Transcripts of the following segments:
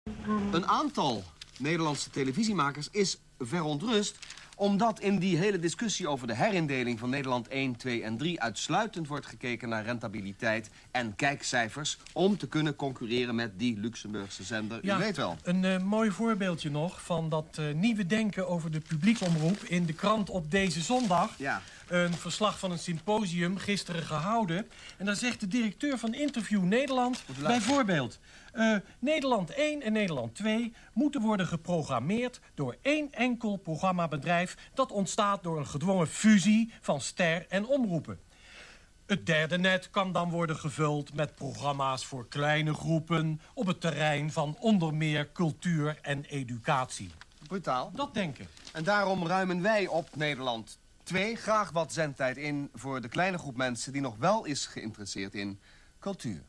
Een aantal Nederlandse televisiemakers is verontrust omdat in die hele discussie over de herindeling van Nederland 1, 2 en 3... uitsluitend wordt gekeken naar rentabiliteit en kijkcijfers om te kunnen concurreren met die Luxemburgse zender. Ja, u weet wel. Een mooi voorbeeldje nog van dat nieuwe denken over de publiekomroep in de krant op deze zondag. Ja. Een verslag van een symposium gisteren gehouden. En daar zegt de directeur van Interview Nederland bijvoorbeeld... Nederland 1 en Nederland 2 moeten worden geprogrammeerd door één enkel programmabedrijf dat ontstaat door een gedwongen fusie van ster en omroepen. Het derde net kan dan worden gevuld met programma's voor kleine groepen op het terrein van onder meer cultuur en educatie. Brutaal. Dat denken. En daarom ruimen wij op Nederland 2 graag wat zendtijd in voor de kleine groep mensen die nog wel is geïnteresseerd in cultuur.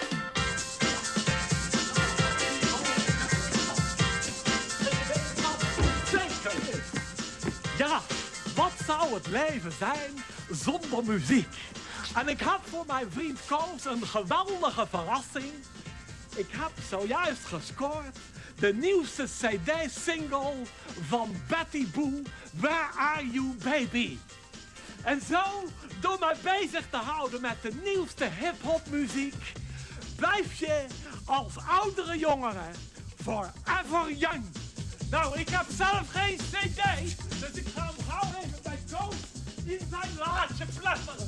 Ja, wat zou het leven zijn zonder muziek? En ik heb voor mijn vriend Koos een geweldige verrassing. Ik heb zojuist gescoord de nieuwste CD-single van Betty Boo, Where Are You Baby? En zo, door mij bezig te houden met de nieuwste hip-hop-muziek, blijf je als oudere jongeren forever young. Nou, ik heb zelf geen CD, dus ik ga hem gauw even bij Koos in zijn laadje flapperen.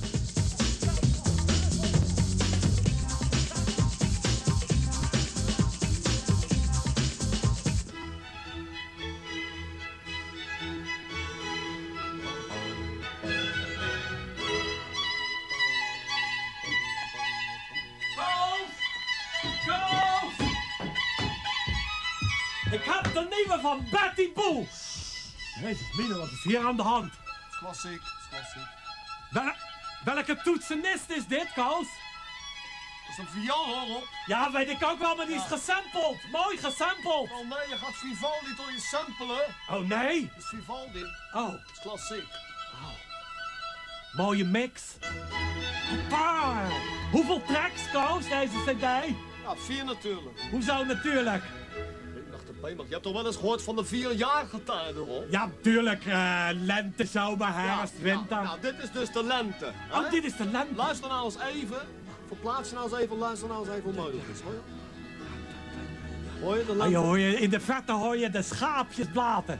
Ik heb de nieuwe van Betty Boo. Jezus, Mine, wat is hier aan de hand? Klassiek, klassiek. Welke toetsenist is dit, Koos? Dat is een viool, hoor op. Ja, weet ik ook wel, maar die is gesampled. Mooi gesampled. Oh nee, je gaat Vivaldi door je samplen. Oh nee? Dat is Vivaldi. Oh. Dat is klassiek. Mooie mix. Hoppa. Hoeveel tracks, Koos, deze cd? Ja, 4 natuurlijk. Hoezo natuurlijk? Je hebt toch wel eens gehoord van de 4-jaargetijden, hoor? Ja, tuurlijk. Lente, zomer, herfst, winter. Nou, dit is dus de lente. Oh, hè? dit is de lente. Luister nou eens even. Verplaats je nou eens even. Luister nou eens even hoe mooi dat is, hoor je? Hoor je de lente? Hoor je, in de verte hoor je de schaapjes blaten.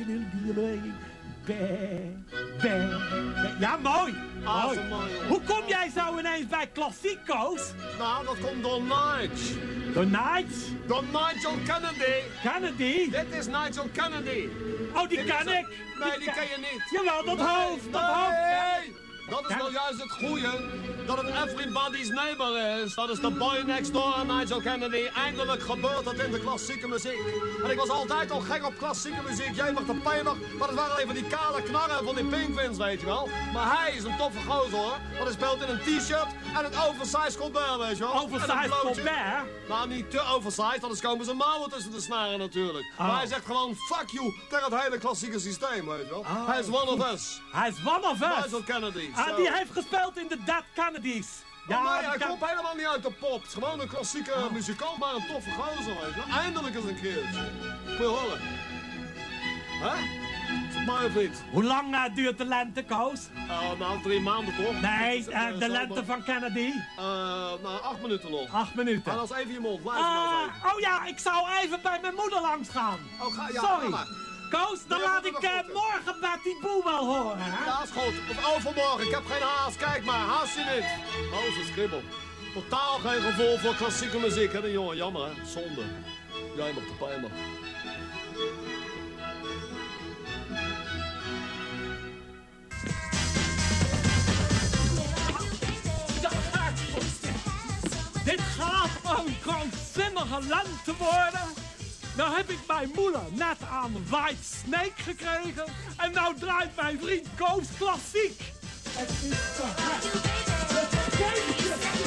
Ja, mooi. Ah, Mooi. zo mooi, hoor. Hoe kom jij zo ineens bij klassiek, Koos? Nou, dat komt door Nigel. The Knights? Door Nigel Kennedy. Kennedy? Dit is Nigel Kennedy. Oh, die ken ik. Nee, die ken je niet. Jawel, dat hoofd, dat hoofd. Nee, dat is nou juist het goeie. Dat het everybody's neighbor is. Dat is de boy next door aan Nigel Kennedy. Eindelijk gebeurt het in de klassieke muziek. En ik was altijd al gek op klassieke muziek. Jij mag de pijnig. Maar het waren even die kale knarren van die Penguins, weet je wel. Maar hij is een toffe gozer, hoor. Want hij speelt in een t-shirt en een oversized Colbert, weet je wel. Oversized Colbert? Nou, niet te oversized, anders komen zijn mouwen tussen de snaren natuurlijk. Oh. Maar hij zegt gewoon fuck you tegen het hele klassieke systeem, weet je wel. Oh. Hij is one of us. Hij is one of us. Nigel Kennedy. Ah, die heeft gespeeld in de Dead Kennedys. Ja, nee, hij komt helemaal niet uit de pop. Het is gewoon een klassieke muzikant, maar een toffe gozer, weet je wel. Eindelijk eens een keertje. Moet je horen. Hè? Mooi vriend. Hoe lang duurt de lente, Koos? Nou, 3 maanden toch? Nee, de lente van Kennedy. Nou, 8 minuten nog. 8 minuten. En als even je mond, luister nou eens even. Oh ja, ik zou even bij mijn moeder langs gaan. Oh, ja, sorry. ga maar. Koos, dan Nee, laat dat ik is goed, morgen Betty Boo wel horen, hè? Ja, is goed. Of overmorgen. Ik heb geen haast. Kijk maar, haast je niet. Oh, ze skribbel. Totaal geen gevoel voor klassieke muziek, hè, die jongen. Jammer, hè. Zonde. Jij mag de pijn, man. Dit gaat een krankzinnige lente worden. Nou heb ik mijn moeder net aan White Snake gekregen. En nou draait mijn vriend Koos klassiek. Het is te gek.